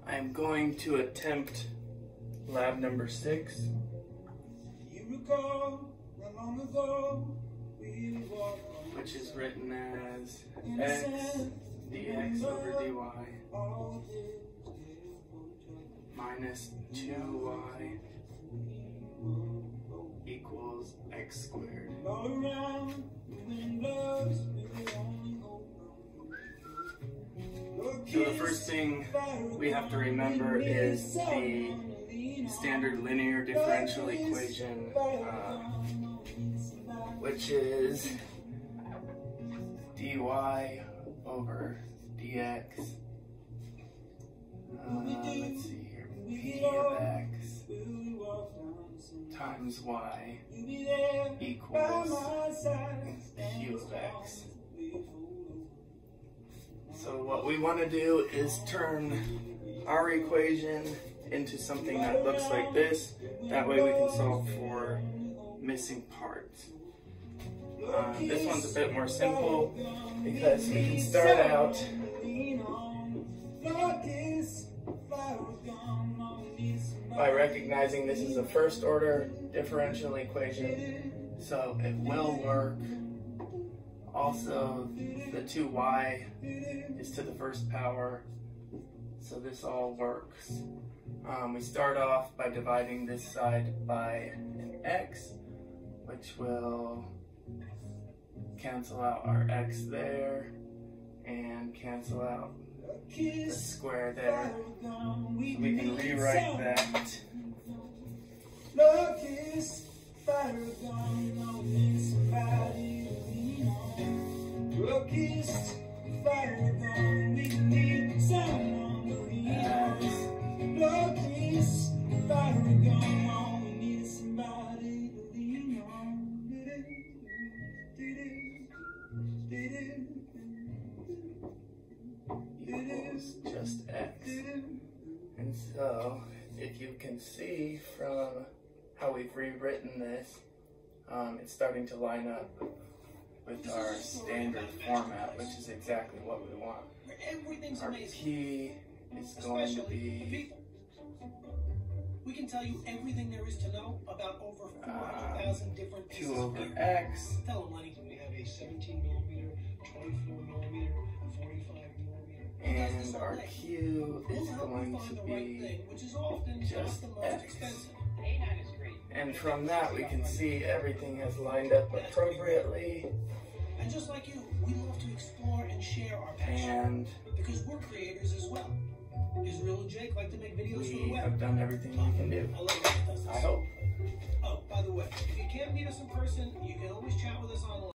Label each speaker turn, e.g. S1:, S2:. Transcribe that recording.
S1: I'm going to attempt lab number 6.
S2: You recall not long ago we walked
S1: which is written as x dx over dy minus 2y equals x squared.
S2: all around when love's the only hope.
S1: So the first thing we have to remember is the standard linear differential equation, which is dy over dx, let's see here, p of x times y equals q of x. So what we want to do is turn our equation into something that looks like this. That way we can solve for missing parts. This one's a bit more simple because we can start out by recognizing this is a first order differential equation, so it will work. Also, the 2y is to the first power, so this all works. We start off by dividing this side by an x, which will cancel out our x there and cancel out the square there. So we can rewrite that. Equals just x. And so, if you can see from how we've rewritten this, it's starting to line up with our standard format, which is exactly what we want. Our p is going to be
S3: we can tell you everything there is to know about over 400,000 different
S1: 2 over x.
S3: Tell them, Lenny, we have a 17 millimeter, 24 millimeter, 45 millimeter.
S1: And our q is going to be just x. And from that we can see everything has lined up appropriately.
S3: And just like you, we love to explore and share our passion.
S1: And
S3: because we're creators as well. Israel and Jake like to make videos for the
S1: we
S3: web.
S1: have done everything we can do. I hope.
S3: Oh, by the way, if you can't meet us in person, you can always chat with us online.